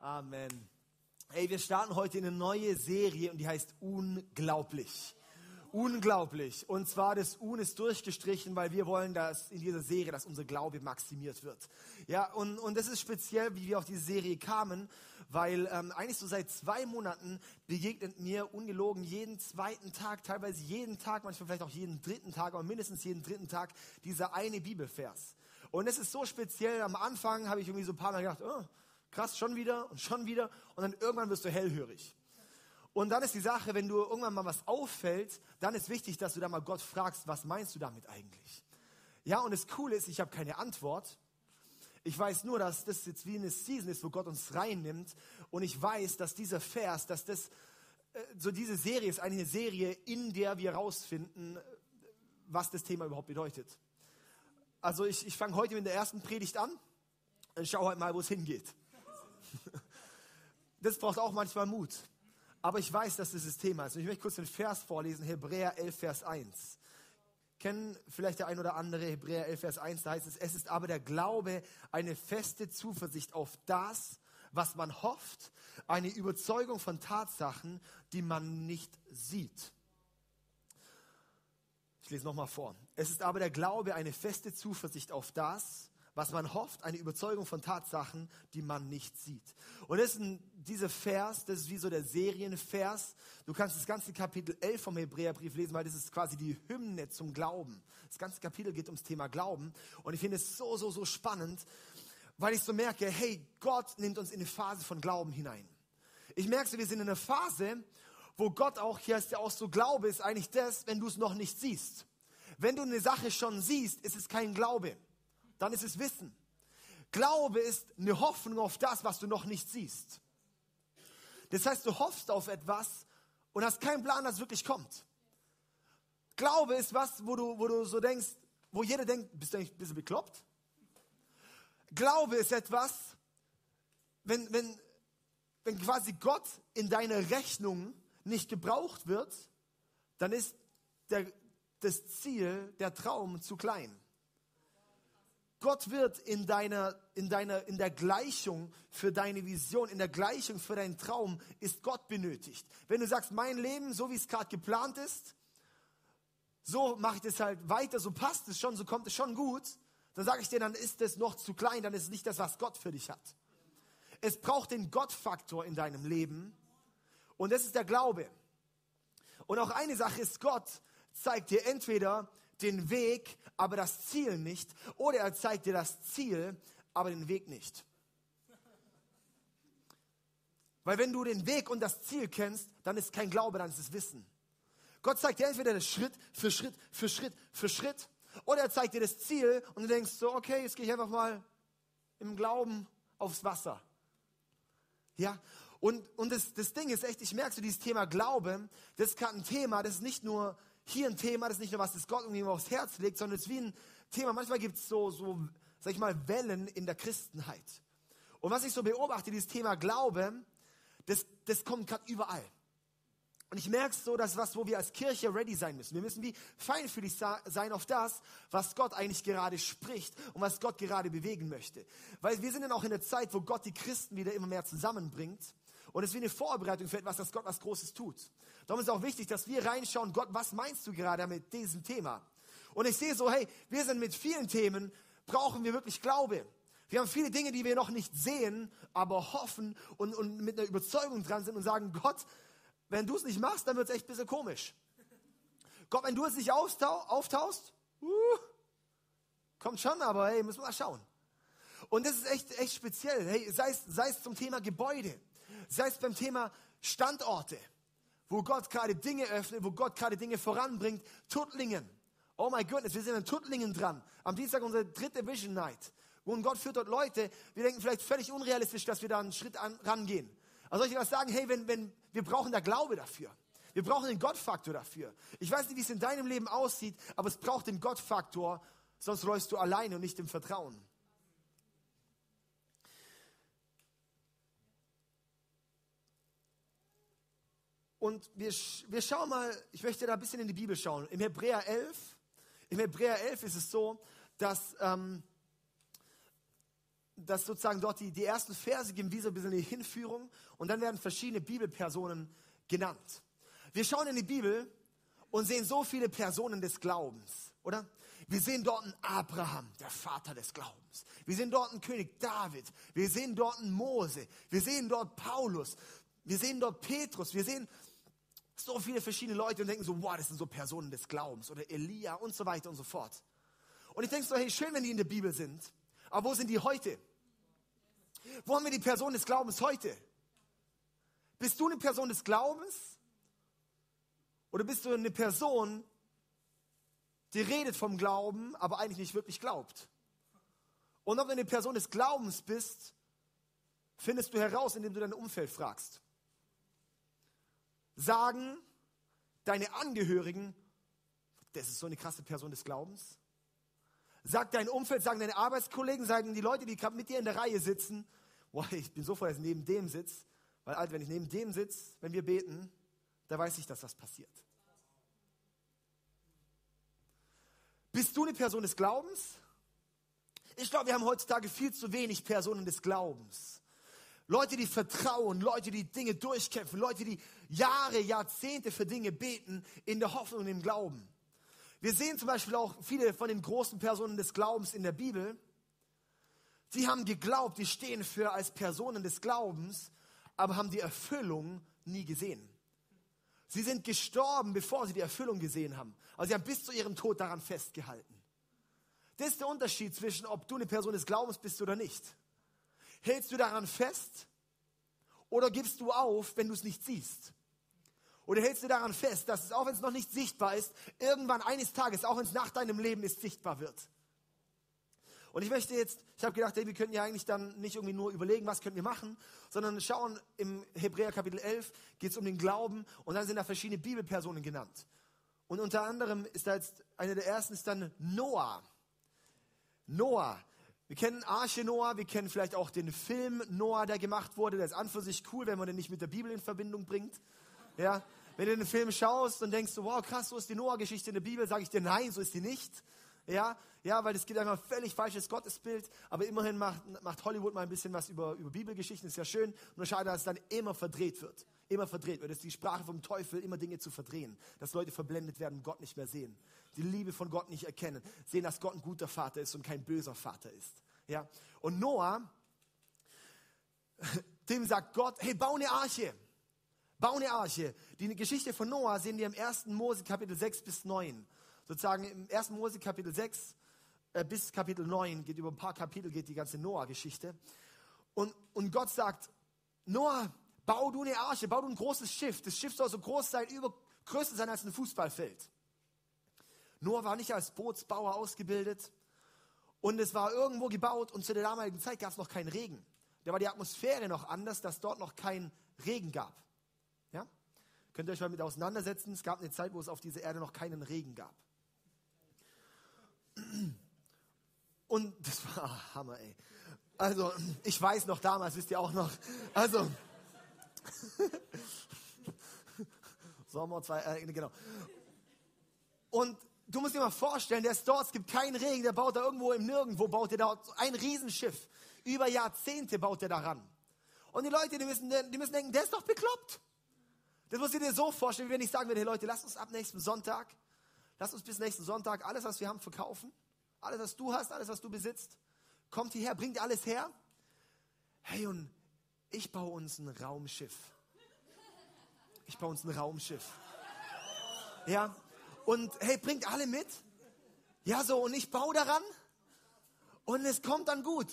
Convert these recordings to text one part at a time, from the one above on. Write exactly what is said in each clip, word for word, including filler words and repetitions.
Amen. Hey, wir starten heute eine neue Serie und die heißt Unglaublich. Unglaublich. Und zwar das Un ist durchgestrichen, weil wir wollen, dass in dieser Serie, dass unser Glaube maximiert wird. Ja, und, und das ist speziell, wie wir auf diese Serie kamen, weil ähm, eigentlich so seit zwei Monaten begegnet mir ungelogen jeden zweiten Tag, teilweise jeden Tag, manchmal vielleicht auch jeden dritten Tag, aber mindestens jeden dritten Tag dieser eine Bibelvers. Und es ist so speziell, am Anfang habe ich irgendwie so ein paar Mal gedacht, oh, krass, schon wieder und schon wieder. Und dann irgendwann wirst du hellhörig. Und dann ist die Sache, wenn du irgendwann mal was auffällt, dann ist wichtig, dass du da mal Gott fragst, was meinst du damit eigentlich? Ja, und das Coole ist, ich habe keine Antwort. Ich weiß nur, dass das jetzt wie eine Season ist, wo Gott uns reinnimmt. Und ich weiß, dass dieser Vers, dass das, äh, so diese Serie ist eine Serie, in der wir rausfinden, was das Thema überhaupt bedeutet. Also ich, ich fange heute mit der ersten Predigt an. Ich schaue halt mal, wo es hingeht. Das braucht auch manchmal Mut. Aber ich weiß, dass das das Thema ist. Und ich möchte kurz den Vers vorlesen, Hebräer elf, Vers eins. Kennen vielleicht der ein oder andere Hebräer elf, Vers eins, da heißt es, es ist aber der Glaube eine feste Zuversicht auf das, was man hofft, eine Überzeugung von Tatsachen, die man nicht sieht. Ich lese nochmal vor. Es ist aber der Glaube eine feste Zuversicht auf das, was man hofft, eine Überzeugung von Tatsachen, die man nicht sieht. Und das ist ein, dieser Vers, das ist wie so der Serienvers. Du kannst das ganze Kapitel elf vom Hebräerbrief lesen, weil das ist quasi die Hymne zum Glauben. Das ganze Kapitel geht ums Thema Glauben. Und ich finde es so, so, so spannend, weil ich so merke, hey, Gott nimmt uns in eine Phase von Glauben hinein. Ich merke so, wir sind in einer Phase, wo Gott auch, hier ist ja auch so, Glaube ist eigentlich das, wenn du es noch nicht siehst. Wenn du eine Sache schon siehst, ist es kein Glaube. Dann ist es Wissen. Glaube ist eine Hoffnung auf das, was du noch nicht siehst. Das heißt, du hoffst auf etwas und hast keinen Plan, dass es wirklich kommt. Glaube ist was, wo du, wo du so denkst, wo jeder denkt, bist du eigentlich ein bisschen bekloppt? Glaube ist etwas, wenn, wenn, wenn quasi Gott in deiner Rechnung nicht gebraucht wird, dann ist der, das Ziel, der Traum zu klein. Gott wird in deiner, in deiner, in der Gleichung für deine Vision, in der Gleichung für deinen Traum ist Gott benötigt. Wenn du sagst, mein Leben, so wie es gerade geplant ist, so mache ich das halt weiter, so passt es schon, so kommt es schon gut, dann sage ich dir, dann ist es noch zu klein, dann ist es nicht das, was Gott für dich hat. Es braucht den Gott-Faktor in deinem Leben und das ist der Glaube. Und auch eine Sache ist, Gott zeigt dir entweder den Weg, aber das Ziel nicht. Oder er zeigt dir das Ziel, aber den Weg nicht. Weil wenn du den Weg und das Ziel kennst, dann ist kein Glaube, dann ist es Wissen. Gott zeigt dir entweder das Schritt für Schritt für Schritt für Schritt. Oder er zeigt dir das Ziel und du denkst so, okay, jetzt gehe ich einfach mal im Glauben aufs Wasser. Ja, und, und das, das Ding ist echt, ich merke so, dieses Thema Glaube, das ist gerade ein Thema, das ist nicht nur hier ein Thema, das ist nicht nur was, das Gott irgendwie aufs Herz legt, sondern es ist wie ein Thema, manchmal gibt es so, so, sag ich mal, Wellen in der Christenheit. Und was ich so beobachte, dieses Thema Glaube, das, das kommt gerade überall. Und ich merke so, dass was, wo wir als Kirche ready sein müssen. Wir müssen wie feinfühlig sein auf das, was Gott eigentlich gerade spricht und was Gott gerade bewegen möchte. Weil wir sind dann auch in der Zeit, wo Gott die Christen wieder immer mehr zusammenbringt. Und es ist wie eine Vorbereitung für etwas, dass Gott was Großes tut. Darum ist auch wichtig, dass wir reinschauen, Gott, was meinst du gerade mit diesem Thema? Und ich sehe so, hey, wir sind mit vielen Themen, brauchen wir wirklich Glaube. Wir haben viele Dinge, die wir noch nicht sehen, aber hoffen und, und mit einer Überzeugung dran sind und sagen, Gott, wenn du es nicht machst, dann wird es echt ein bisschen komisch. Gott, wenn du es nicht auftau- auftauchst, uh, kommt schon, aber hey, müssen wir mal schauen. Und das ist echt, echt speziell. Hey, sei es, sei es zum Thema Gebäude, sei es beim Thema Standorte, wo Gott gerade Dinge öffnet, wo Gott gerade Dinge voranbringt. Tuttlingen. Oh my goodness, wir sind in Tuttlingen dran. Am Dienstag unsere dritte Vision Night. Und Gott führt dort Leute. Wir denken vielleicht völlig unrealistisch, dass wir da einen Schritt an, rangehen. Also soll ich dir was sagen? Hey, wenn, wenn, wir brauchen da Glaube dafür. Wir brauchen den Gottfaktor dafür. Ich weiß nicht, wie es in deinem Leben aussieht, aber es braucht den Gottfaktor, sonst läufst du alleine und nicht im Vertrauen. Und wir, wir schauen mal, ich möchte da ein bisschen in die Bibel schauen. Im Hebräer elf, im Hebräer elf ist es so, dass, ähm, dass sozusagen dort die, die ersten Verse geben wie so ein bisschen die Hinführung und dann werden verschiedene Bibelpersonen genannt. Wir schauen in die Bibel und sehen so viele Personen des Glaubens, oder? Wir sehen dort einen Abraham, der Vater des Glaubens. Wir sehen dort einen König David. Wir sehen dort einen Mose. Wir sehen dort Paulus. Wir sehen dort Petrus. Wir sehen so viele verschiedene Leute und denken so, wow, das sind so Personen des Glaubens oder Elia und so weiter und so fort. Und ich denke so, hey, schön, wenn die in der Bibel sind, aber wo sind die heute? Wo haben wir die Person des Glaubens heute? Bist du eine Person des Glaubens? Oder bist du eine Person, die redet vom Glauben, aber eigentlich nicht wirklich glaubt? Und ob du eine Person des Glaubens bist, findest du heraus, indem du dein Umfeld fragst. Sagen deine Angehörigen, das ist so eine krasse Person des Glaubens? Sagt dein Umfeld, sagen deine Arbeitskollegen, sagen die Leute, die gerade mit dir in der Reihe sitzen, boah, ich bin so froh, dass ich neben dem sitze, weil Alter, wenn ich neben dem sitze, wenn wir beten, da weiß ich, dass was passiert. Bist du eine Person des Glaubens? Ich glaube, wir haben heutzutage viel zu wenig Personen des Glaubens. Leute, die vertrauen, Leute, die Dinge durchkämpfen, Leute, die Jahre, Jahrzehnte für Dinge beten, in der Hoffnung und im Glauben. Wir sehen zum Beispiel auch viele von den großen Personen des Glaubens in der Bibel. Die haben geglaubt, die stehen für als Personen des Glaubens, aber haben die Erfüllung nie gesehen. Sie sind gestorben, bevor sie die Erfüllung gesehen haben. Also sie haben bis zu ihrem Tod daran festgehalten. Das ist der Unterschied zwischen, ob du eine Person des Glaubens bist oder nicht. Hältst du daran fest oder gibst du auf, wenn du es nicht siehst? Oder hältst du daran fest, dass es, auch wenn es noch nicht sichtbar ist, irgendwann eines Tages, auch wenn es nach deinem Leben ist, sichtbar wird? Und ich möchte jetzt, ich habe gedacht, hey, wir könnten ja eigentlich dann nicht irgendwie nur überlegen, was können wir machen, sondern schauen, im Hebräer Kapitel elf geht es um den Glauben und dann sind da verschiedene Bibelpersonen genannt. Und unter anderem ist da jetzt, einer der ersten ist dann Noah. Noah. Wir kennen Arche Noah, wir kennen vielleicht auch den Film Noah, der gemacht wurde. Der ist an für sich cool, wenn man den nicht mit der Bibel in Verbindung bringt. Ja, wenn du den Film schaust und denkst, wow, krass, so ist die Noah-Geschichte in der Bibel, sage ich dir, nein, so ist die nicht. Ja, ja, weil es gibt einfach ein völlig falsches Gottesbild, aber immerhin macht, macht Hollywood mal ein bisschen was über, über Bibelgeschichten, ist ja schön. Nur schade, dass es dann immer verdreht wird. Immer verdreht wird. Das ist die Sprache vom Teufel, immer Dinge zu verdrehen. Dass Leute verblendet werden und Gott nicht mehr sehen. Die Liebe von Gott nicht erkennen. Sehen, dass Gott ein guter Vater ist und kein böser Vater ist. Ja? Und Noah, dem sagt Gott, hey, bau eine Arche. Bau eine Arche. Die Geschichte von Noah sehen wir im ersten Mose Kapitel sechs bis neun. Sozusagen im ersten Mose Kapitel sechs äh, bis Kapitel neun, geht über ein paar Kapitel, geht die ganze Noah-Geschichte. Und, und Gott sagt, Noah, bau du eine Arche, bau du ein großes Schiff. Das Schiff soll so groß sein, über, größer sein als ein Fußballfeld. Noah war nicht als Bootsbauer ausgebildet und es war irgendwo gebaut und zu der damaligen Zeit gab es noch keinen Regen. Da war die Atmosphäre noch anders, dass dort noch kein Regen gab. Ja? Könnt ihr euch mal mit auseinandersetzen. Es gab eine Zeit, wo es auf dieser Erde noch keinen Regen gab. Und das war ach, Hammer, ey. Also, ich weiß noch damals, wisst ihr auch noch. Also, Sommer zwei, äh, genau. Und du musst dir mal vorstellen, der ist dort, es gibt keinen Regen, der baut da irgendwo im Nirgendwo, baut der da ein Riesenschiff. Über Jahrzehnte baut der daran. Und die Leute, die müssen, die müssen denken, der ist doch bekloppt. Das musst du dir so vorstellen, wie wenn ich sagen würde, hey Leute, lasst uns ab nächsten Sonntag, lasst uns bis nächsten Sonntag alles, was wir haben, verkaufen. Alles, was du hast, alles, was du besitzt. Kommt hierher, bringt alles her. Hey, und ich baue uns ein Raumschiff. Ich baue uns ein Raumschiff. Ja, und hey, bringt alle mit. Ja, so, und ich baue daran. Und es kommt dann gut.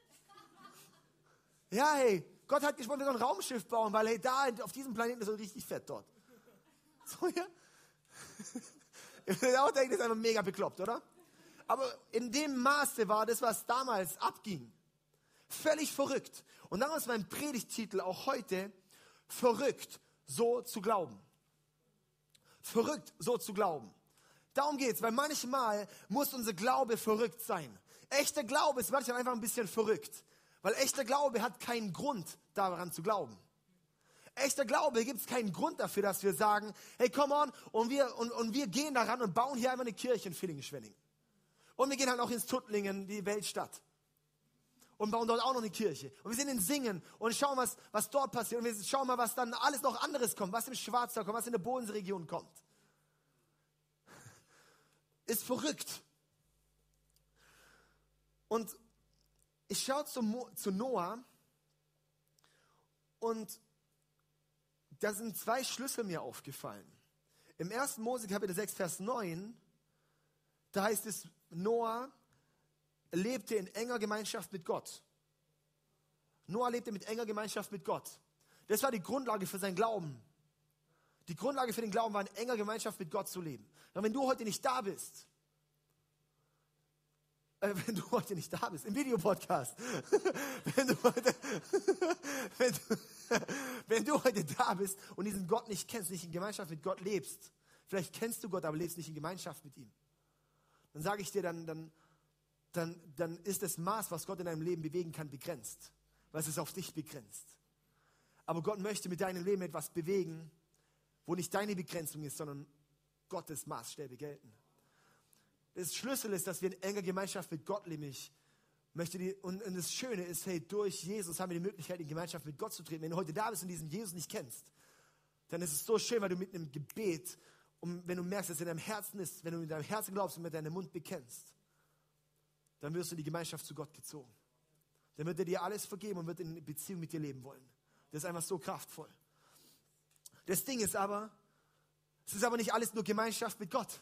Ja, hey, Gott hat gesprochen, wir sollen ein Raumschiff bauen, weil hey, da auf diesem Planeten ist es richtig fett dort. So, ja. Ich würde auch denken, das ist einfach mega bekloppt, oder? Aber in dem Maße war das, was damals abging, völlig verrückt. Und darum ist mein Predigttitel auch heute, verrückt, so zu glauben. Verrückt, so zu glauben. Darum geht's, weil manchmal muss unser Glaube verrückt sein. Echter Glaube ist manchmal einfach ein bisschen verrückt. Weil echter Glaube hat keinen Grund, daran zu glauben. Echter Glaube gibt es keinen Grund dafür, dass wir sagen, hey, come on, und wir, und, und wir gehen daran und bauen hier einmal eine Kirche in Villingen-Schwenning. Und wir gehen halt auch ins Tuttlingen, die Weltstadt. und bauen dort auch noch eine Kirche. Und wir sind in Singen und schauen, was, was dort passiert. Und wir schauen mal, was dann alles noch anderes kommt, was im Schwarzwald kommt, was in der Bodenseeregion kommt. Ist verrückt. Und ich schaue zu, Mo, zu Noah und da sind zwei Schlüssel mir aufgefallen. Im ersten Mose Kapitel sechs, Vers neun, da heißt es, Noah lebte in enger Gemeinschaft mit Gott. Noah lebte mit enger Gemeinschaft mit Gott. Das war die Grundlage für sein Glauben. Die Grundlage für den Glauben war, in enger Gemeinschaft mit Gott zu leben. Und wenn du heute nicht da bist, äh, wenn du heute nicht da bist, im Videopodcast, wenn, du heute, wenn, du, wenn du heute da bist und diesen Gott nicht kennst, nicht in Gemeinschaft mit Gott lebst, vielleicht kennst du Gott, aber lebst nicht in Gemeinschaft mit ihm, dann sage ich dir, dann, dann, dann, dann ist das Maß, was Gott in deinem Leben bewegen kann, begrenzt, weil es ist auf dich begrenzt. Aber Gott möchte mit deinem Leben etwas bewegen, wo nicht deine Begrenzung ist, sondern Gottes Maßstäbe gelten. Das Schlüssel ist, dass wir in enger Gemeinschaft mit Gott leben. Ich möchte die, und, und das Schöne ist, hey, durch Jesus haben wir die Möglichkeit, in Gemeinschaft mit Gott zu treten. Wenn du heute da bist und diesen Jesus nicht kennst, dann ist es so schön, weil du mit einem Gebet, und wenn du merkst, dass es in deinem Herzen ist, wenn du in deinem Herzen glaubst und mit deinem Mund bekennst, dann wirst du in die Gemeinschaft zu Gott gezogen. Dann wird er dir alles vergeben und wird in Beziehung mit dir leben wollen. Das ist einfach so kraftvoll. Das Ding ist aber, es ist aber nicht alles nur Gemeinschaft mit Gott.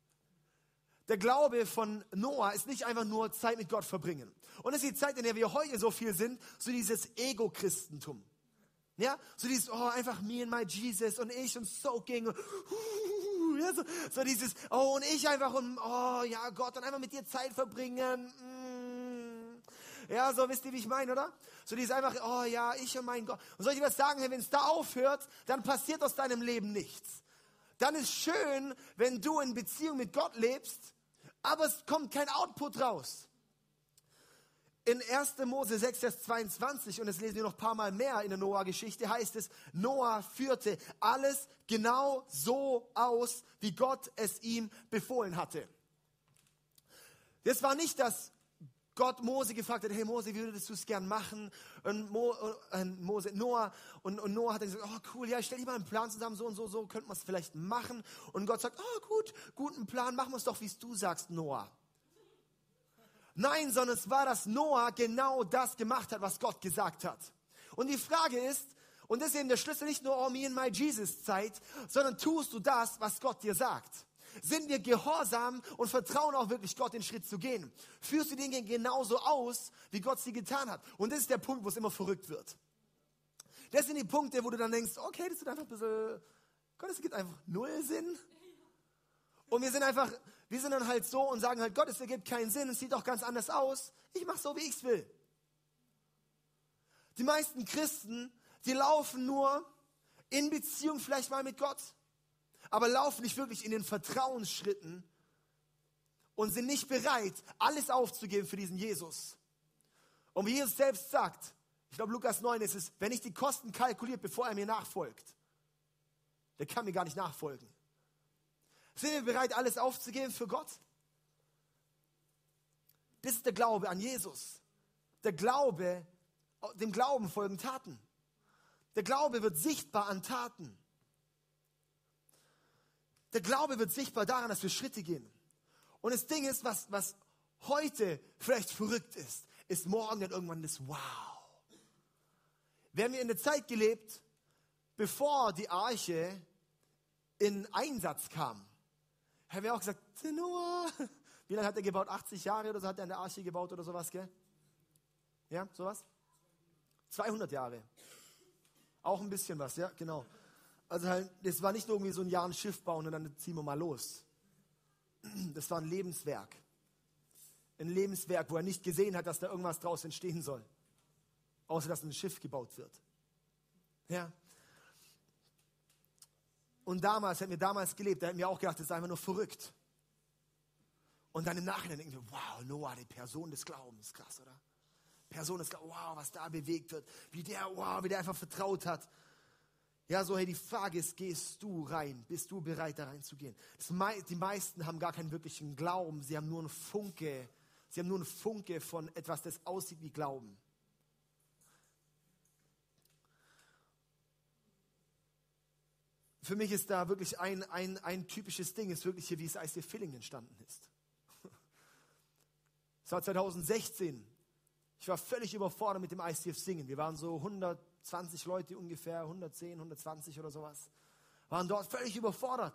Der Glaube von Noah ist nicht einfach nur Zeit mit Gott verbringen. Und es ist die Zeit, in der wir heute so viel sind, so dieses Ego-Christentum. Ja, so dieses, oh, einfach me and my Jesus und ich und soaking und uh, ja, so, so dieses, oh, und ich einfach und, oh, ja, Gott, und einfach mit dir Zeit verbringen. Mm. Ja, so wisst ihr, wie ich meine, oder? So dieses einfach, oh ja, ich und mein Gott. Und soll ich dir was sagen, wenn es da aufhört, dann passiert aus deinem Leben nichts. Dann ist schön, wenn du in Beziehung mit Gott lebst, aber es kommt kein Output raus. In erster Mose sechs, Vers zweiundzwanzig, und das lesen wir noch ein paar Mal mehr in der Noah-Geschichte, heißt es, Noah führte alles genau so aus, wie Gott es ihm befohlen hatte. Das war nicht, dass Gott Mose gefragt hat, hey Mose, wie würdest du es gern machen? Und Mo, äh, Mose, Noah, und, und Noah hat dann gesagt, oh cool, ja, ich stell dir mal einen Plan zusammen, so und so, so könnte man es vielleicht machen. Und Gott sagt, oh gut, guten Plan, machen wir es doch, wie es du sagst, Noah. Nein, sondern es war, dass Noah genau das gemacht hat, was Gott gesagt hat. Und die Frage ist, und das ist eben der Schlüssel, nicht nur, oh, me and my Jesus Zeit, sondern tust du das, was Gott dir sagt? Sind wir gehorsam und vertrauen auch wirklich Gott, den Schritt zu gehen? Führst du die Dinge genauso aus, wie Gott sie getan hat? Und das ist der Punkt, wo es immer verrückt wird. Das sind die Punkte, wo du dann denkst, okay, das ist einfach ein bisschen, Gott, es gibt einfach null Sinn. Und wir sind einfach, wir sind dann halt so und sagen halt, Gott, es ergibt keinen Sinn, es sieht doch ganz anders aus. Ich mache so, wie ich es will. Die meisten Christen, die laufen nur in Beziehung vielleicht mal mit Gott, aber laufen nicht wirklich in den Vertrauensschritten und sind nicht bereit, alles aufzugeben für diesen Jesus. Und wie Jesus selbst sagt, ich glaube Lukas neun ist es, wenn ich die Kosten kalkuliert, bevor er mir nachfolgt, der kann mir gar nicht nachfolgen. Sind wir bereit, alles aufzugeben für Gott? Das ist der Glaube an Jesus. Der Glaube, dem Glauben folgen Taten. Der Glaube wird sichtbar an Taten. Der Glaube wird sichtbar daran, dass wir Schritte gehen. Und das Ding ist, was, was heute vielleicht verrückt ist, ist morgen dann irgendwann das Wow. Wären wir in der Zeit gelebt, bevor die Arche in Einsatz kam, haben wir auch gesagt, Noah, wie lange hat er gebaut? achtzig Jahre oder so hat er eine Arche gebaut oder sowas, gell? Ja, sowas? zweihundert Jahre. Auch ein bisschen was, ja, genau. Also halt, das war nicht nur irgendwie so ein Jahr ein Schiff bauen und dann ziehen wir mal los. Das war ein Lebenswerk. Ein Lebenswerk, wo er nicht gesehen hat, dass da irgendwas draus entstehen soll. Außer, dass ein Schiff gebaut wird. Ja. Und damals, hätten wir damals gelebt, da hätten wir auch gedacht, das ist einfach nur verrückt. Und dann im Nachhinein denken wir, wow, Noah, die Person des Glaubens, krass, oder? Person des Glaubens, wow, was da bewegt wird, wie der, wow, wie der einfach vertraut hat. Ja, so, hey, die Frage ist, gehst du rein? Bist du bereit, da reinzugehen? Das, die meisten haben gar keinen wirklichen Glauben, sie haben nur einen Funke, Sie haben nur einen Funke von etwas, das aussieht wie Glauben. Für mich ist da wirklich ein, ein, ein typisches Ding, ist wirklich hier, wie es I C F Villingen entstanden ist. Es war zwanzig sechzehn. Ich war völlig überfordert mit dem I C F Singen. Wir waren so hundertzwanzig Leute ungefähr, hundertzehn, hundertzwanzig oder sowas. Waren dort völlig überfordert.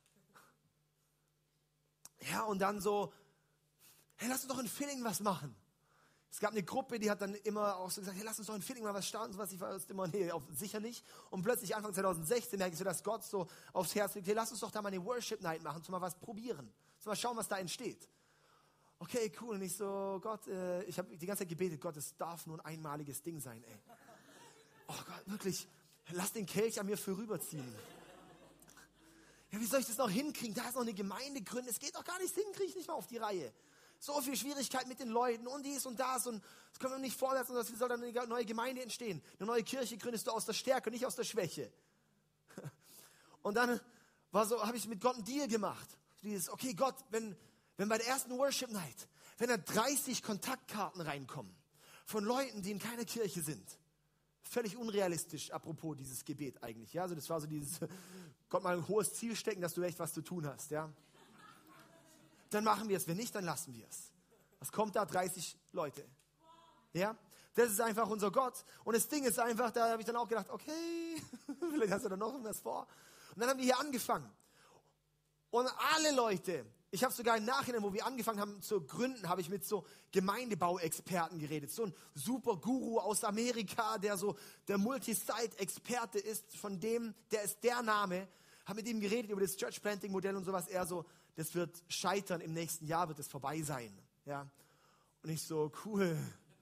Ja, und dann so, hey, lass uns doch in Villingen was machen. Es gab eine Gruppe, die hat dann immer auch so gesagt, hey, lass uns doch in Villingen mal was starten. So was. Ich war immer, nee, auf, sicher nicht. Und plötzlich Anfang zwanzig sechzehn merke ich so, dass Gott so aufs Herz legt, hey, lass uns doch da mal eine Worship Night machen, so mal was probieren. So mal schauen, was da entsteht. Okay, cool. Und ich so, Gott, äh, ich habe die ganze Zeit gebetet, Gott, es darf nur ein einmaliges Ding sein, ey. Oh Gott, wirklich, lass den Kelch an mir vorüberziehen. Ja, wie soll ich das noch hinkriegen? Da ist noch eine Gemeinde gründen. Es geht doch gar nicht hin, kriege ich nicht mal auf die Reihe. So viel Schwierigkeit mit den Leuten und dies und das und das können wir nicht vorwärts und das soll dann eine neue Gemeinde entstehen. Eine neue Kirche gründest du aus der Stärke, nicht aus der Schwäche. Und dann war so, habe ich mit Gott einen Deal gemacht. Dieses, okay Gott, wenn, wenn bei der ersten Worship Night, wenn da dreißig Kontaktkarten reinkommen von Leuten, die in keiner Kirche sind, völlig unrealistisch, apropos dieses Gebet eigentlich. Ja, also das war so dieses, Gott mal ein hohes Ziel stecken, dass du echt was zu tun hast, ja. Dann machen wir es. Wenn nicht, dann lassen wir es. Was kommt da? dreißig Leute. Ja? Das ist einfach unser Gott. Und das Ding ist einfach, da habe ich dann auch gedacht, okay, vielleicht hast du da noch was vor. Und dann haben wir hier angefangen. Und alle Leute, ich habe sogar im Nachhinein, wo wir angefangen haben zu gründen, habe ich mit so Gemeindebauexperten geredet. So ein super Guru aus Amerika, der so der Multisite-Experte ist, von dem, der ist der Name. Habe mit ihm geredet über das Church-Planting-Modell und sowas. Er so, das wird scheitern, im nächsten Jahr wird es vorbei sein. Ja? Und ich so, cool.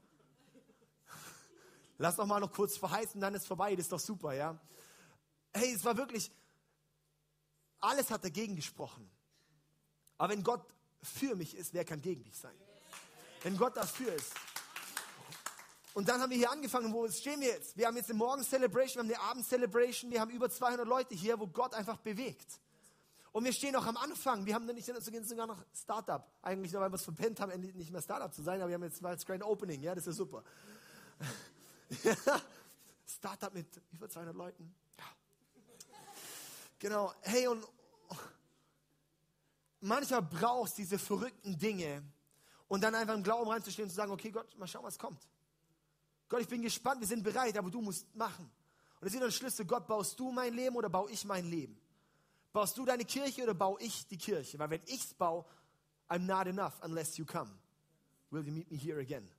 Lass doch mal noch kurz verheißen, dann ist es vorbei, das ist doch super, ja. Hey, es war wirklich, alles hat dagegen gesprochen. Aber wenn Gott für mich ist, wer kann gegen dich sein? Wenn Gott dafür ist. Und dann haben wir hier angefangen, wo stehen wir jetzt? Wir haben jetzt eine Morgen-Celebration, wir haben eine Abend-Celebration, wir haben über zweihundert Leute hier, wo Gott einfach bewegt. Und wir stehen noch am Anfang. Wir haben dann nicht sogar noch Startup. Eigentlich nur, weil wir es verpennt haben, endlich nicht mehr Startup zu sein, aber wir haben jetzt mal das Grand Opening. Ja, das ist super. Startup mit über zweihundert Leuten. Ja. Genau. Hey, und manchmal brauchst du diese verrückten Dinge und dann einfach im Glauben reinzustehen und zu sagen, okay Gott, mal schauen, was kommt. Gott, ich bin gespannt, wir sind bereit, aber du musst machen. Und das ist der Schlüssel, Gott, baust du mein Leben oder baue ich mein Leben? Baust du deine Kirche oder baue ich die Kirche? Weil wenn ich es baue, I'm not enough unless you come. Will you meet me here again?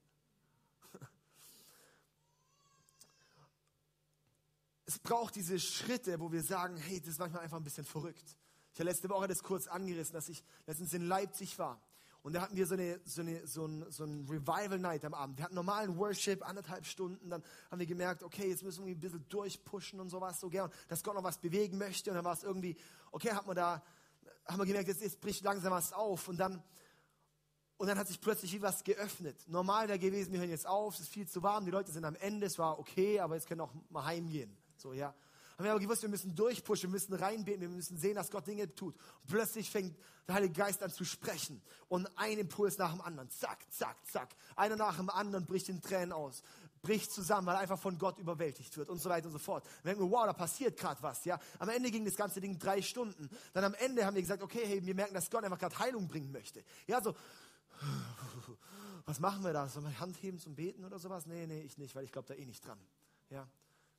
Es braucht diese Schritte, wo wir sagen, hey, das ist manchmal einfach ein bisschen verrückt. Ich habe letzte Woche das kurz angerissen, dass ich letztens in Leipzig war. Und da hatten wir so, eine, so, eine, so, ein, so ein Revival-Night am Abend. Wir hatten normalen Worship, anderthalb Stunden. Dann haben wir gemerkt, okay, jetzt müssen wir ein bisschen durchpushen und sowas. So gern, dass Gott noch was bewegen möchte. Und dann war es irgendwie, okay, hat man da, haben wir gemerkt, jetzt, jetzt bricht langsam was auf. Und dann, und dann hat sich plötzlich wie was geöffnet. Normal wäre gewesen, wir hören jetzt auf, es ist viel zu warm, die Leute sind am Ende, es war okay, aber jetzt können auch mal heimgehen. So, ja. Haben wir aber gewusst, wir müssen durchpushen, wir müssen reinbeten, wir müssen sehen, dass Gott Dinge tut. Und plötzlich fängt der Heilige Geist an zu sprechen. Und ein Impuls nach dem anderen. Zack, zack, zack. Einer nach dem anderen bricht in Tränen aus. Bricht zusammen, weil er einfach von Gott überwältigt wird und so weiter und so fort. Dann denken wir, wow, da passiert gerade was. Ja. Am Ende ging das ganze Ding drei Stunden. Dann am Ende haben wir gesagt, okay, hey, wir merken, dass Gott einfach gerade Heilung bringen möchte. Ja, so, was machen wir da? Sollen wir Hand heben zum Beten oder sowas? Nee, nee, ich nicht, weil ich glaube da eh nicht dran. Ja.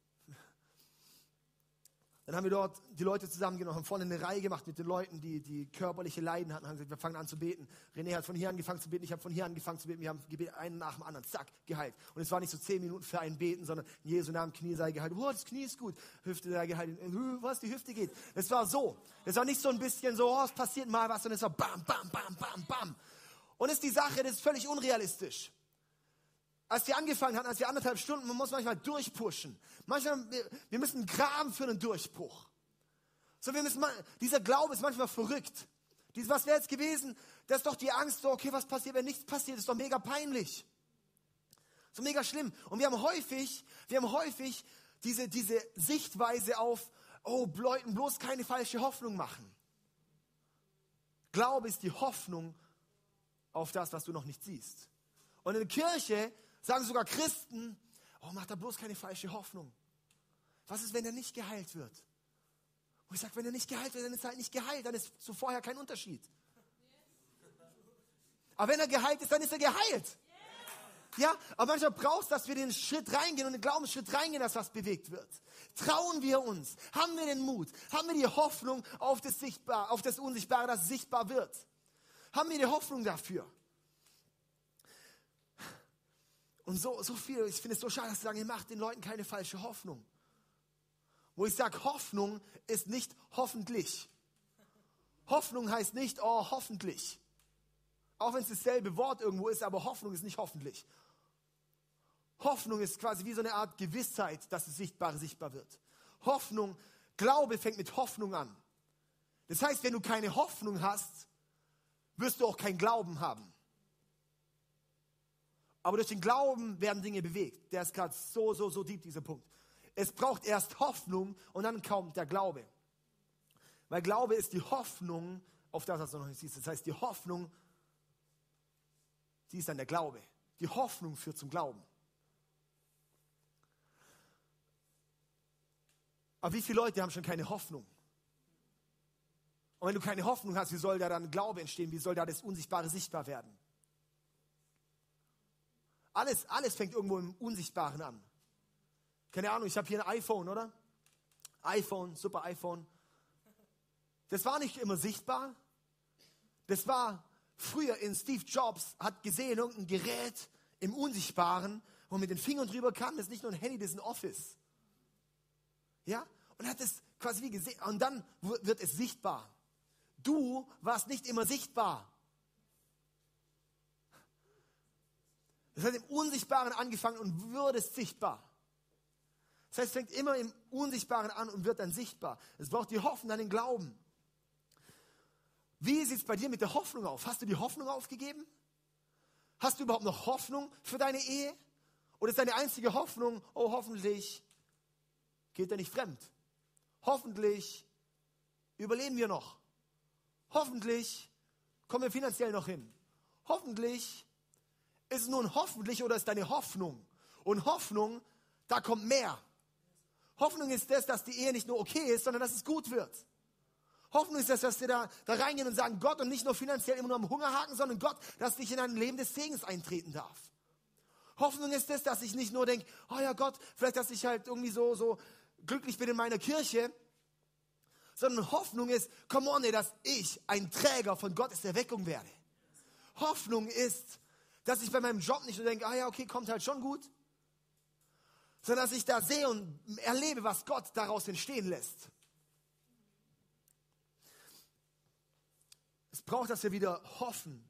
Dann haben wir dort die Leute zusammengenommen, haben vorne eine Reihe gemacht mit den Leuten, die, die körperliche Leiden hatten, haben gesagt, wir fangen an zu beten. René hat von hier angefangen zu beten, ich habe von hier angefangen zu beten, wir haben gebetet, einen nach dem anderen, zack, geheilt. Und es war nicht so zehn Minuten für ein Beten, sondern in Jesu Namen, Knie sei geheilt, oh, das Knie ist gut, Hüfte sei geheilt, was, die Hüfte geht. Es war so, es war nicht so ein bisschen so, oh, es passiert mal was, sondern es war bam, bam, bam, bam, bam. Und es ist die Sache, das ist völlig unrealistisch. Als wir angefangen hatten, als wir anderthalb Stunden, man muss manchmal durchpushen. Manchmal, wir, wir müssen graben für einen Durchbruch. So, wir müssen, dieser Glaube ist manchmal verrückt. Dies, was wäre jetzt gewesen? Das ist doch die Angst, so, okay, was passiert, wenn nichts passiert? Das ist doch mega peinlich. So mega schlimm. Und wir haben häufig, wir haben häufig diese, diese Sichtweise auf, oh, Leuten bloß keine falsche Hoffnung machen. Glaube ist die Hoffnung auf das, was du noch nicht siehst. Und in der Kirche sagen sogar Christen, oh, mach da bloß keine falsche Hoffnung. Was ist, wenn er nicht geheilt wird? Und ich sage, wenn er nicht geheilt wird, dann ist er halt nicht geheilt, dann ist zu vorher kein Unterschied. Aber wenn er geheilt ist, dann ist er geheilt. Ja, aber manchmal braucht es, dass wir den Schritt reingehen und den Glaubensschritt reingehen, dass was bewegt wird. Trauen wir uns? Haben wir den Mut? Haben wir die Hoffnung auf das Sichtbare, auf das Unsichtbare, das sichtbar wird? Haben wir die Hoffnung dafür? Und so, so viel, ich finde es so schade, dass sie sagen, ihr macht den Leuten keine falsche Hoffnung. Wo ich sage, Hoffnung ist nicht hoffentlich. Hoffnung heißt nicht, oh, hoffentlich. Auch wenn es dasselbe Wort irgendwo ist, aber Hoffnung ist nicht hoffentlich. Hoffnung ist quasi wie so eine Art Gewissheit, dass das Sichtbare sichtbar wird. Hoffnung, Glaube fängt mit Hoffnung an. Das heißt, wenn du keine Hoffnung hast, wirst du auch keinen Glauben haben. Aber durch den Glauben werden Dinge bewegt. Der ist gerade so, so, so deep, dieser Punkt. Es braucht erst Hoffnung und dann kommt der Glaube. Weil Glaube ist die Hoffnung auf das, was du noch nicht siehst. Das heißt, die Hoffnung, die ist dann der Glaube. Die Hoffnung führt zum Glauben. Aber wie viele Leute haben schon keine Hoffnung? Und wenn du keine Hoffnung hast, wie soll da dann Glaube entstehen? Wie soll da das Unsichtbare sichtbar werden? Alles, alles fängt irgendwo im Unsichtbaren an. Keine Ahnung, ich habe hier ein iPhone, oder? iPhone, super iPhone. Das war nicht immer sichtbar. Das war früher in Steve Jobs, hat gesehen, irgendein Gerät im Unsichtbaren, wo man mit den Fingern drüber kann. Das ist nicht nur ein Handy, das ist ein Office. Ja? Und er hat es quasi wie gesehen. Und dann wird es sichtbar. Du warst nicht immer sichtbar. Das hat im Unsichtbaren angefangen und würdest sichtbar. Das heißt, es fängt immer im Unsichtbaren an und wird dann sichtbar. Es braucht die Hoffnung an den Glauben. Wie sieht es bei dir mit der Hoffnung auf? Hast du die Hoffnung aufgegeben? Hast du überhaupt noch Hoffnung für deine Ehe? Oder ist deine einzige Hoffnung, oh, hoffentlich geht er nicht fremd? Hoffentlich überleben wir noch. Hoffentlich kommen wir finanziell noch hin. Hoffentlich ist es nur ein Hoffentlich oder ist deine Hoffnung? Und Hoffnung, da kommt mehr. Hoffnung ist das, dass die Ehe nicht nur okay ist, sondern dass es gut wird. Hoffnung ist das, dass wir da, da reingehen und sagen, Gott, und nicht nur finanziell immer nur am Hungerhaken, sondern Gott, dass ich in ein Leben des Segens eintreten darf. Hoffnung ist das, dass ich nicht nur denke, oh ja Gott, vielleicht, dass ich halt irgendwie so, so glücklich bin in meiner Kirche, sondern Hoffnung ist, come on, ey, dass ich ein Träger von Gottes Erweckung werde. Hoffnung ist, dass ich bei meinem Job nicht nur denke, ah ja, okay, kommt halt schon gut, sondern dass ich da sehe und erlebe, was Gott daraus entstehen lässt. Es braucht, dass wir wieder hoffen.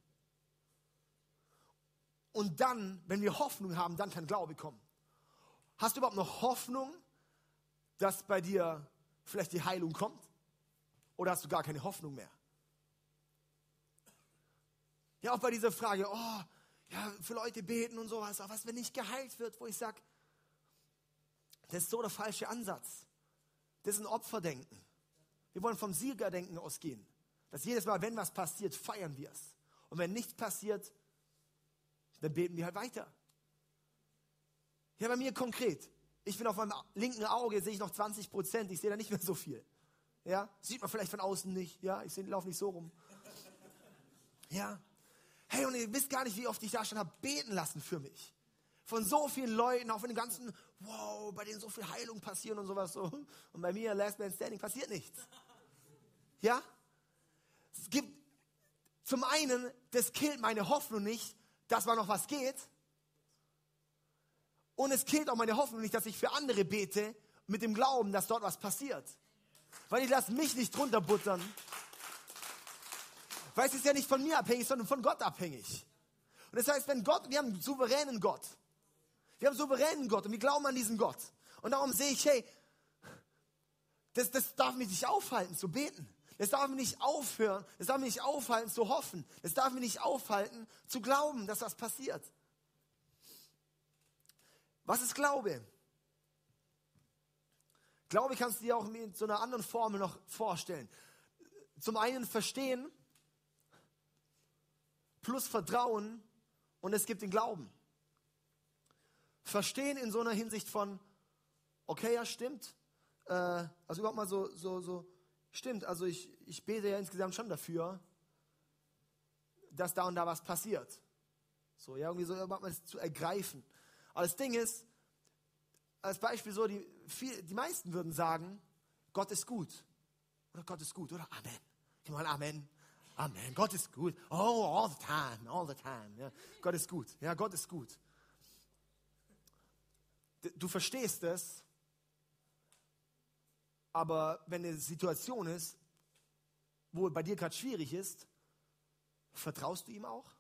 Und dann, wenn wir Hoffnung haben, dann kann Glaube kommen. Hast du überhaupt noch Hoffnung, dass bei dir vielleicht die Heilung kommt? Oder hast du gar keine Hoffnung mehr? Ja, auch bei dieser Frage, oh, ja, für Leute beten und sowas, aber was, wenn nicht geheilt wird, wo ich sage, das ist so der falsche Ansatz. Das ist ein Opferdenken. Wir wollen vom Siegerdenken ausgehen. Dass jedes Mal, wenn was passiert, feiern wir es. Und wenn nichts passiert, dann beten wir halt weiter. Ja, bei mir konkret. Ich bin auf meinem linken Auge, sehe ich noch zwanzig Prozent. Ich sehe da nicht mehr so viel. Ja, sieht man vielleicht von außen nicht. Ja, ich laufe nicht so rum. Ja. Hey, und ihr wisst gar nicht, wie oft ich da schon habe beten lassen für mich. Von so vielen Leuten, auch von den ganzen, wow, bei denen so viel Heilung passieren und sowas so. Und bei mir, Last Man Standing, passiert nichts. Ja? Es gibt zum einen, das killt meine Hoffnung nicht, dass mal noch was geht. Und es killt auch meine Hoffnung nicht, dass ich für andere bete, mit dem Glauben, dass dort was passiert. Weil ich lasse mich nicht drunter buttern. Weil es ist ja nicht von mir abhängig, sondern von Gott abhängig. Und das heißt, wenn Gott, wir haben einen souveränen Gott. Wir haben einen souveränen Gott und wir glauben an diesen Gott. Und darum sehe ich, hey, das, das darf mich nicht aufhalten zu beten. Das darf mich nicht aufhören, das darf mich nicht aufhalten zu hoffen. Das darf mich nicht aufhalten zu glauben, dass das passiert. Was ist Glaube? Glaube kannst du dir auch mit so einer anderen Formel noch vorstellen. Zum einen verstehen plus Vertrauen und es gibt den Glauben. Verstehen in so einer Hinsicht von, okay, ja, stimmt. Äh, also überhaupt mal so, so, so, stimmt. Also ich, ich bete ja insgesamt schon dafür, dass da und da was passiert. So, ja, irgendwie so überhaupt mal das zu ergreifen. Aber das Ding ist, als Beispiel so, die, viel, die meisten würden sagen, Gott ist gut. Oder Gott ist gut, oder Amen. Gib mal Amen. Amen. Gott ist gut. Oh, all the time, all the time. Ja, Gott ist gut. Ja, Gott ist gut. Du verstehst es, aber wenn eine Situation ist, wo bei dir gerade schwierig ist, vertraust du ihm auch?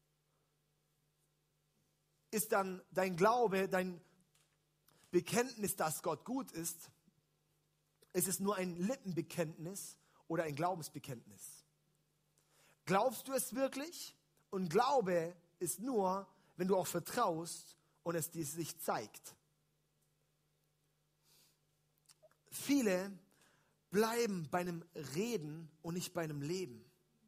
Ist dann dein Glaube, dein Bekenntnis, dass Gott gut ist, ist es nur ein Lippenbekenntnis oder ein Glaubensbekenntnis? Glaubst du es wirklich? Und Glaube ist nur, wenn du auch vertraust und es dir sich zeigt. Viele bleiben bei einem Reden und nicht bei einem Leben.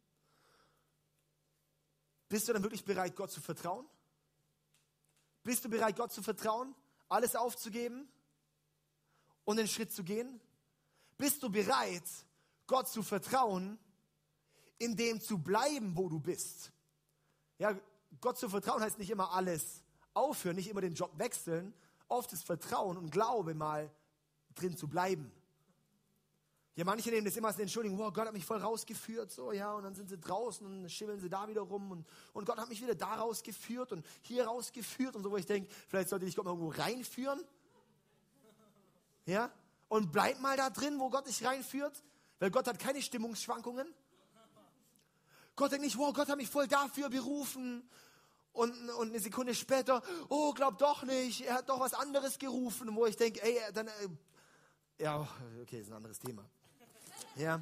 Bist du dann wirklich bereit, Gott zu vertrauen? Bist du bereit, Gott zu vertrauen, alles aufzugeben und den Schritt zu gehen? Bist du bereit, Gott zu vertrauen, in dem zu bleiben, wo du bist? Ja, Gott zu vertrauen heißt nicht immer alles aufhören, nicht immer den Job wechseln. Oft ist Vertrauen und Glaube mal drin zu bleiben. Ja, manche nehmen das immer als eine Entschuldigung, wow, Gott hat mich voll rausgeführt, so, ja, und dann sind sie draußen und schimmeln sie da wieder rum und, und Gott hat mich wieder da rausgeführt und hier rausgeführt und so, wo ich denke, vielleicht sollte ich Gott mal irgendwo reinführen. Ja, und bleib mal da drin, wo Gott dich reinführt, weil Gott hat keine Stimmungsschwankungen. Gott denkt nicht, wow, Gott hat mich voll dafür berufen und, und eine Sekunde später, oh, glaub doch nicht, er hat doch was anderes gerufen, wo ich denke, ey, dann, äh, ja, okay, ist ein anderes Thema. Ja.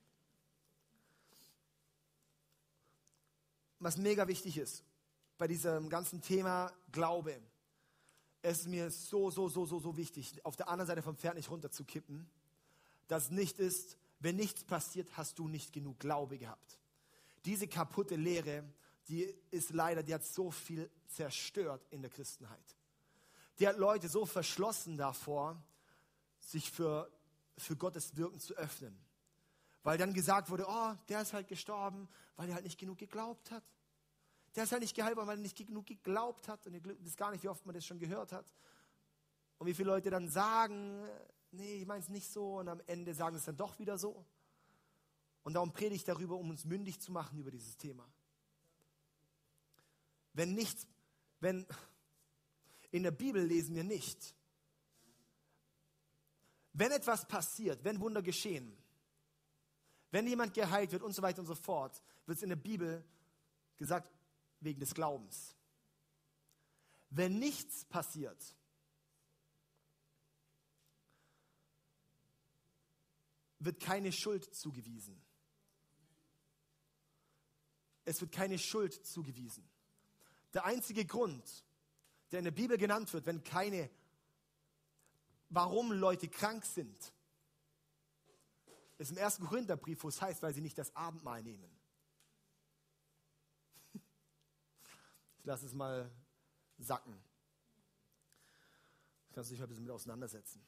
Was mega wichtig ist bei diesem ganzen Thema Glaube, es ist mir so, so, so, so, so wichtig, auf der anderen Seite vom Pferd nicht runterzukippen, dass nicht ist, wenn nichts passiert, hast du nicht genug Glaube gehabt. Diese kaputte Lehre, die ist leider, die hat so viel zerstört in der Christenheit. Die hat Leute so verschlossen davor, sich für, für Gottes Wirken zu öffnen. Weil dann gesagt wurde, oh, der ist halt gestorben, weil er halt nicht genug geglaubt hat. Der ist halt nicht geheilt worden, weil er nicht genug geglaubt hat. Und ihr wisst gar nicht, wie oft man das schon gehört hat. Und wie viele Leute dann sagen, nee, ich meine es nicht so. Und am Ende sagen es dann doch wieder so. Und darum predige ich darüber, um uns mündig zu machen über dieses Thema. Wenn nichts, wenn in der Bibel lesen wir nicht, wenn etwas passiert, wenn Wunder geschehen, wenn jemand geheilt wird und so weiter und so fort, wird es in der Bibel gesagt, wegen des Glaubens. Wenn nichts passiert, wird keine Schuld zugewiesen. Es wird keine Schuld zugewiesen. Der einzige Grund, der in der Bibel genannt wird, wenn keine, warum Leute krank sind, ist im ersten Korintherbrief, wo es heißt, weil sie nicht das Abendmahl nehmen. Ich lasse es mal sacken. Ich kann es sich mal ein bisschen mit auseinandersetzen.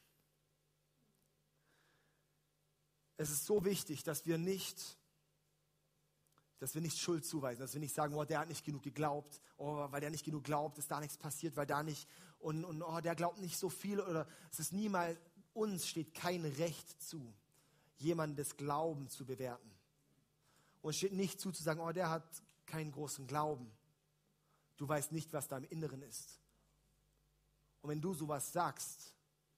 Es ist so wichtig, dass wir nicht, dass wir nicht Schuld zuweisen, dass wir nicht sagen, oh, der hat nicht genug geglaubt, oh, weil der nicht genug glaubt, ist da nichts passiert, weil da nicht, und, und oh, der glaubt nicht so viel, oder es ist niemals, uns steht kein Recht zu, jemandes Glauben zu bewerten. Und es steht nicht zu, zu sagen, oh, der hat keinen großen Glauben. Du weißt nicht, was da im Inneren ist. Und wenn du sowas sagst,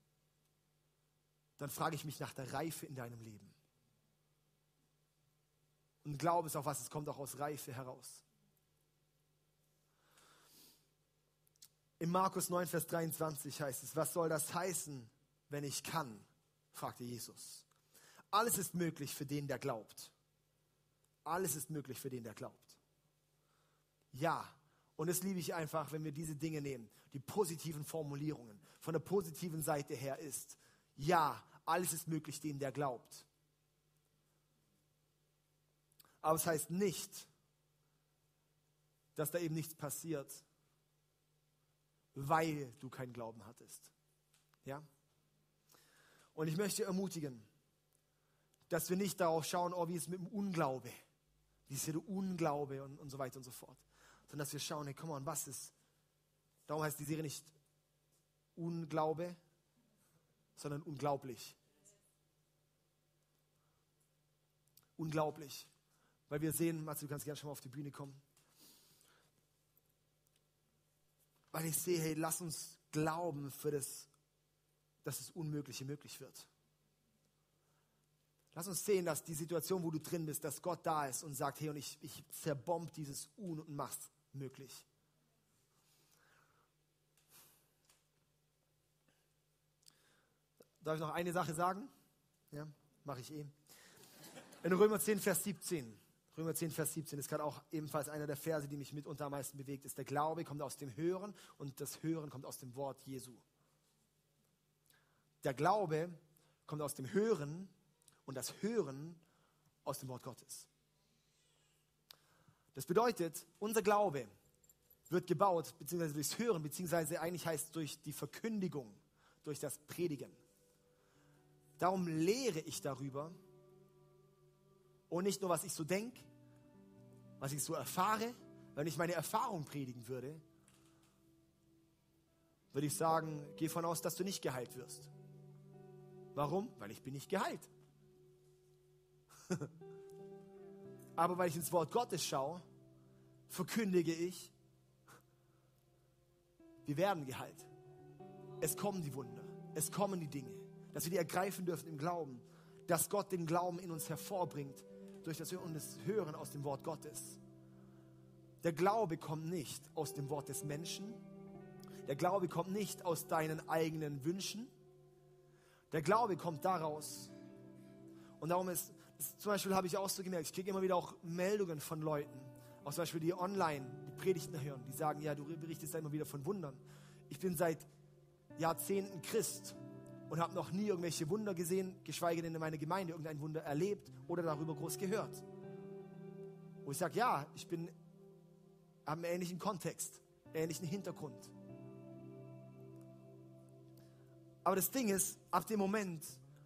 dann frage ich mich nach der Reife in deinem Leben. Und Glaube ist auch was, es kommt auch aus Reife heraus. In Markus neun, Vers dreiundzwanzig heißt es, was soll das heißen, wenn ich kann? Fragte Jesus. Alles ist möglich für den, der glaubt. Alles ist möglich für den, der glaubt. Ja, und das liebe ich einfach, wenn wir diese Dinge nehmen, die positiven Formulierungen, von der positiven Seite her ist, ja, alles ist möglich dem, der glaubt. Aber es heißt nicht, dass da eben nichts passiert, weil du keinen Glauben hattest. Ja? Und ich möchte ermutigen, dass wir nicht darauf schauen, oh, wie ist es mit dem Unglaube, wie ist hier der Unglaube und, und so weiter und so fort, sondern dass wir schauen, hey, komm on, was ist, darum heißt die Serie nicht Unglaube, sondern unglaublich. Unglaublich. Weil wir sehen, Matze, du kannst gerne schon mal auf die Bühne kommen. Weil ich sehe, hey, lass uns glauben, für das, dass das Unmögliche möglich wird. Lass uns sehen, dass die Situation, wo du drin bist, dass Gott da ist und sagt, hey, und ich, ich zerbomb dieses Un und mach's möglich. Darf ich noch eine Sache sagen? Ja, mache ich eh. In Römer zehn, Vers siebzehn. Römer zehn, Vers siebzehn ist gerade auch ebenfalls einer der Verse, die mich mitunter am meisten bewegt, ist der Glaube kommt aus dem Hören und das Hören kommt aus dem Wort Jesu. Der Glaube kommt aus dem Hören und das Hören aus dem Wort Gottes. Das bedeutet, unser Glaube wird gebaut, beziehungsweise durchs Hören, beziehungsweise eigentlich heißt es durch die Verkündigung, durch das Predigen. Darum lehre ich darüber und nicht nur, was ich so denke, was ich so erfahre. Wenn ich meine Erfahrung predigen würde, würde ich sagen, geh davon aus, dass du nicht geheilt wirst. Warum? Weil ich bin nicht geheilt. Aber weil ich ins Wort Gottes schaue, verkündige ich, wir werden geheilt. Es kommen die Wunder, es kommen die Dinge, dass wir die ergreifen dürfen im Glauben, dass Gott den Glauben in uns hervorbringt, durch das Hören und das Hören aus dem Wort Gottes. Der Glaube kommt nicht aus dem Wort des Menschen, der Glaube kommt nicht aus deinen eigenen Wünschen, der Glaube kommt daraus. Und darum ist, ist zum Beispiel habe ich auch so gemerkt, ich kriege immer wieder auch Meldungen von Leuten, auch zum Beispiel die online die Predigten hören, die sagen, ja, du berichtest da immer wieder von Wundern. Ich bin seit Jahrzehnten Christ und habe noch nie irgendwelche Wunder gesehen, geschweige denn in meiner Gemeinde irgendein Wunder erlebt oder darüber groß gehört. Wo ich sage, ja, ich bin, habe einen ähnlichen Kontext, ähnlichen Hintergrund. Aber das Ding ist, ab dem Moment,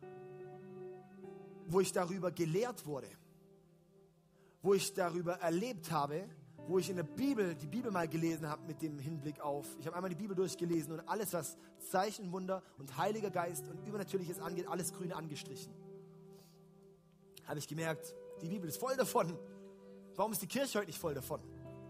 wo ich darüber gelehrt wurde, wo ich darüber erlebt habe, wo ich in der Bibel, die Bibel mal gelesen habe mit dem Hinblick auf, ich habe einmal die Bibel durchgelesen und alles, was Zeichen, Wunder und Heiliger Geist und Übernatürliches angeht, alles grün angestrichen. Habe ich gemerkt, die Bibel ist voll davon. Warum ist die Kirche heute nicht voll davon?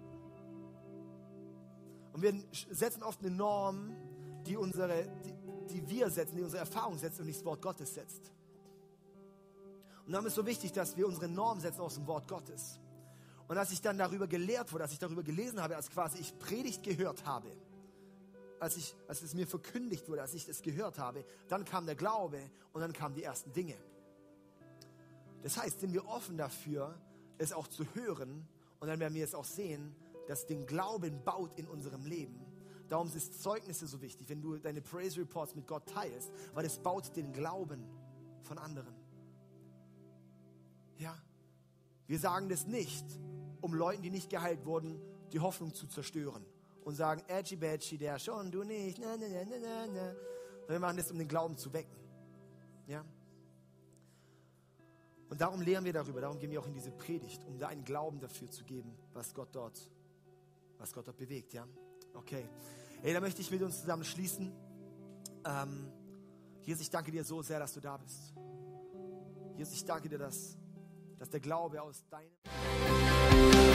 Und wir setzen oft eine Norm, die, unsere, die, die wir setzen, die unsere Erfahrung setzt und nicht das Wort Gottes setzt. Und darum ist es so wichtig, dass wir unsere Norm setzen aus dem Wort Gottes. Und als ich dann darüber gelehrt wurde, als ich darüber gelesen habe, als quasi ich Predigt gehört habe, als, ich, als es mir verkündigt wurde, als ich es gehört habe, dann kam der Glaube und dann kamen die ersten Dinge. Das heißt, sind wir offen dafür, es auch zu hören und dann werden wir es auch sehen, dass den Glauben baut in unserem Leben. Darum ist Zeugnisse so wichtig, wenn du deine Praise Reports mit Gott teilst, weil es baut den Glauben von anderen. Ja, wir sagen das nicht, um Leuten, die nicht geheilt wurden, die Hoffnung zu zerstören und sagen, Edgy Badgy, der schon, du nicht, na, na, na, na, na. Wir machen das, um den Glauben zu wecken. Ja? Und darum lehren wir darüber, darum gehen wir auch in diese Predigt, um da einen Glauben dafür zu geben, was Gott dort, was Gott dort bewegt. Ja? Okay. Hey, da möchte ich mit uns zusammen schließen. Ähm, Jesus, ich danke dir so sehr, dass du da bist. Jesus, ich danke dir, dass dass der Glaube aus deinem